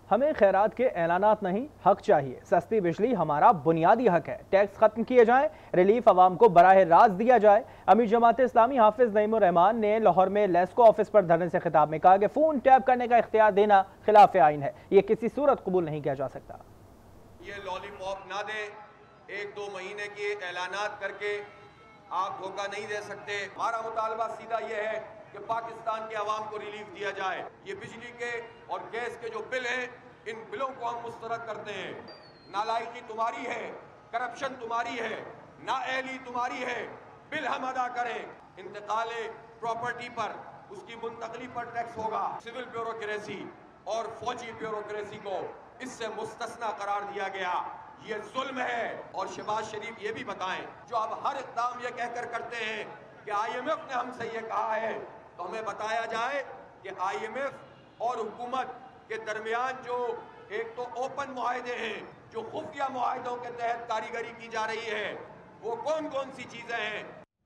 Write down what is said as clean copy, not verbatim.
ہمیں خیرات کے اعلانات نہیں، حق چاہیے۔ سستی بجلی ہمارا بنیادی حق ہے، ٹیکس ختم کیے جائیں، ریلیف عوام کو براہ راست دیا جائے۔ امیر جماعت اسلامی حافظ نعیم ور رحمان نے لاہور میں لیسکو آفس پر دھرنے سے خطاب میں کہا کہ فون ٹیپ کرنے کا اختیار دینا خلاف آئین ہے، یہ کسی صورت قبول نہیں کیا جا سکتا۔ یہ لالی پاپ نہ دیں، 1-2 مہینے کے اعلانات کر کے آپ دھوکہ نہیں دے سکتے۔ ہمارا مطالبہ سیدھا یہ ہے کہ پاکستان کے عوام کو ریلیف دیا جائے۔ یہ بجلی کے اور گیس کے جو بل ہیں، ان بلوں کو ہم مسترد کرتے ہیں۔ نالائقی تمہاری ہے، کرپشن تمہاری ہے، نااہلی تمہاری ہے، بل ہم ادا کریں۔ انتقال پراپرٹی پر، اس کی منتقلی پر ٹیکس ہوگا۔ سول بیوروکریسی اور فوجی بیوروکریسی کو اس سے مستثنا قرار دیا گیا، یہ ظلم ہے۔ اور شہباز شریف یہ بھی بتائیں، جو اب ہر اقدام یہ کہہ کر کرتے ہیں کہ IMF نے ہم سے یہ کہا ہے، تو ہمیں بتایا جائے کہ IMF اور حکومت کے درمیان جو ایک تو اوپن معاہدے ہیں، جو خفیہ معاہدوں کے تحت کاریگری کی جا رہی ہے، وہ کون کون سی چیزیں ہیں۔